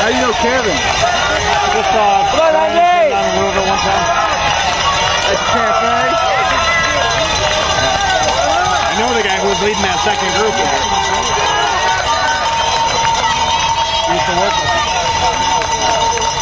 How do you know Kevin? Just on a river one time. At the cafe? I know the guy who was leading that second group. He used to work with him.